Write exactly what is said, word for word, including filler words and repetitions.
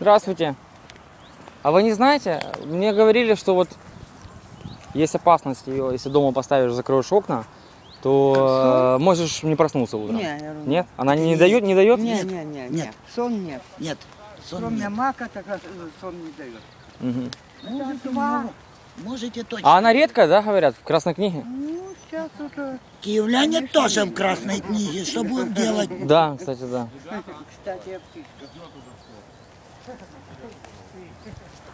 Здравствуйте. А вы не знаете, мне говорили, что вот есть опасность ее, если дома поставишь, закроешь окна, то э, можешь не проснуться утром. Не, я думаю. Нет? Она не, не дает, не дает? Не, Нет, не, не, нет. нет. Сон нет. Нет, сон Кроме нет. мака, так э, сон не дает. Мгм. Это два. Можете точно. А она редкая, да, говорят, в Красной книге? Ну, сейчас это... Киевляне Конечно, тоже в нет. Красной книге. Что будем делать? Да, кстати, да. Кстати, о птичках.